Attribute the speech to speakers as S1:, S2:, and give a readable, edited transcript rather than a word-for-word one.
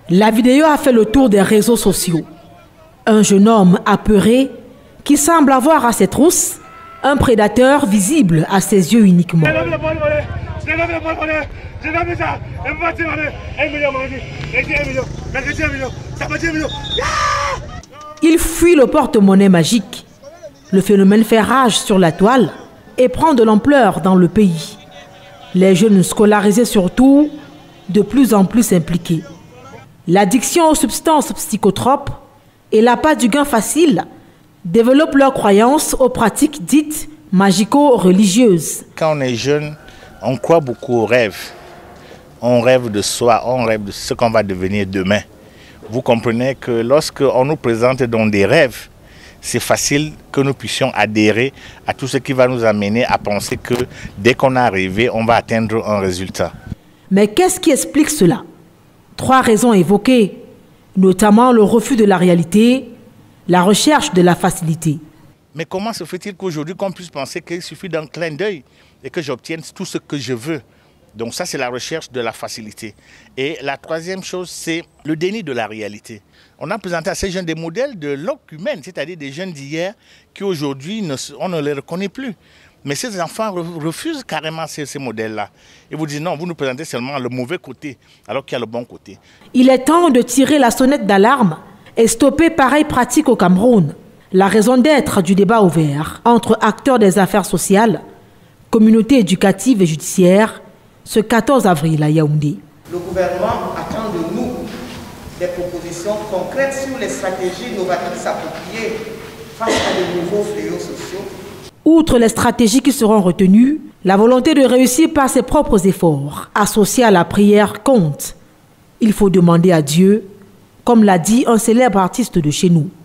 S1: La vidéo a fait le tour des réseaux sociaux. Un jeune homme apeuré qui semble avoir à ses trousses un prédateur visible à ses yeux uniquement. Il fuit le porte-monnaie magique. Le phénomène fait rage sur la toile et prend de l'ampleur dans le pays. Les jeunes scolarisés surtout, de plus en plus impliqués. L'addiction aux substances psychotropes et l'appât du gain facile développent leurs croyances aux pratiques dites magico-religieuses.
S2: Quand on est jeune, on croit beaucoup aux rêves. On rêve de soi, on rêve de ce qu'on va devenir demain. Vous comprenez que lorsqu'on nous présente dans des rêves, c'est facile que nous puissions adhérer à tout ce qui va nous amener à penser que dès qu'on a rêvé, on va atteindre un résultat.
S1: Mais qu'est-ce qui explique cela? 3 raisons évoquées, notamment le refus de la réalité, la recherche de la facilité.
S2: Mais comment se fait-il qu'aujourd'hui qu'on puisse penser qu'il suffit d'un clin d'œil et que j'obtienne tout ce que je veux? Donc ça, c'est la recherche de la facilité. Et la troisième chose, c'est le déni de la réalité. On a présenté à ces jeunes des modèles de l'ordre humain, c'est-à-dire des jeunes d'hier qui aujourd'hui, on ne les reconnaît plus. Mais ces enfants refusent carrément ces modèles-là. Ils vous disent non, vous nous présentez seulement le mauvais côté, alors qu'il y a le bon côté.
S1: Il est temps de tirer la sonnette d'alarme et stopper pareille pratique au Cameroun. La raison d'être du débat ouvert entre acteurs des affaires sociales, communautés éducatives et judiciaires, ce 14 avril à Yaoundé.
S3: Le gouvernement attend de nous des propositions concrètes sur les stratégies novatrices appropriées face à de nouveaux fléaux sociaux.
S1: Outre les stratégies qui seront retenues, la volonté de réussir par ses propres efforts, associée à la prière, compte. Il faut demander à Dieu, comme l'a dit un célèbre artiste de chez nous.